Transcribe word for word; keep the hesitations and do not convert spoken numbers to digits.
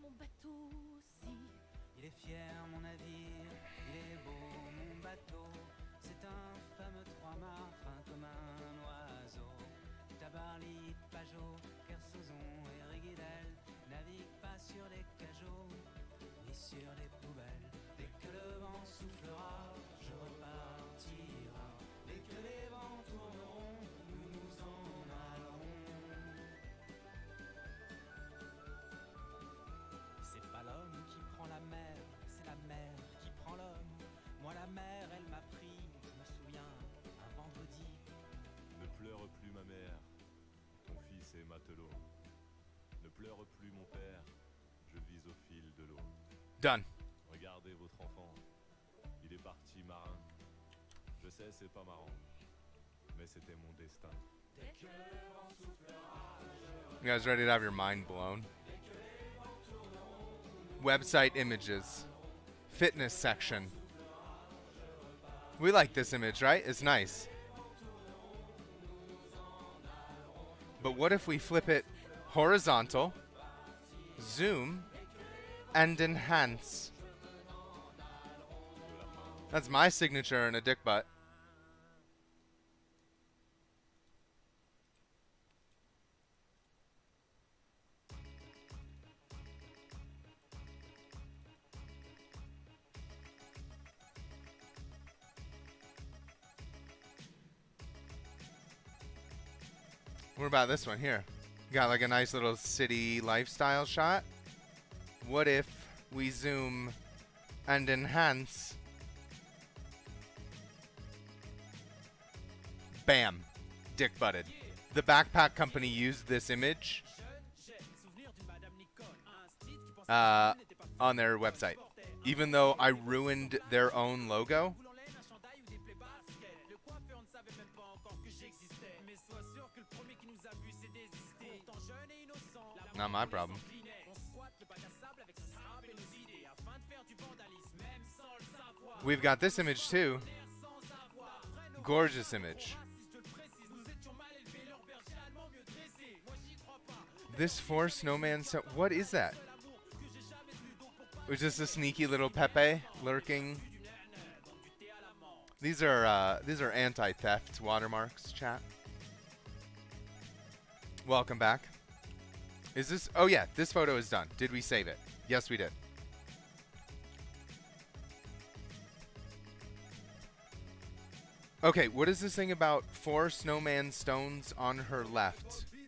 mon bateau aussi. Il est fier mon navire, il est beau mon bateau. C'est un fameux trois-mâts fin comme un oiseau. Tabarly, Pajot, Kersozon et Riguidel naviguent pas sur les cajots ni sur les poubelles. Dès que le vent soufflera, je repartira. Dès que les vents tourneront, nous nous en allerons. C'est pas l'homme qui prend la mer, c'est la mer qui prend l'homme. Moi la mer, elle m'a pris, je me souviens, un vendredi. Ne pleure plus ma mère, ton fils est matelot. Ne pleure plus mon père, je vis au fil de l'eau. Done. Regardez votre enfant, il est parti marin. Je sais c'est pas marrant, mais c'était mon destin. You guys ready to have your mind blown? Website images. Fitness section. We like this image, right? It's nice. But what if we flip it horizontal, zoom, and enhance? That's my signature in a dick butt. What about this one here? Got like a nice little city lifestyle shot. What if we zoom and enhance? Bam. Dick butted. The backpack company used this image uh, on their website. Even though I ruined their own logo. Not my problem. We've got this image too. Gorgeous image. This four snowman. So what is that? Was just a sneaky little Pepe lurking. These are uh, these are anti-theft watermarks, chat. Welcome back. Is this? Oh yeah, this photo is done. Did we save it? Yes, we did. Okay, what is this thing about four snowman stones on her left?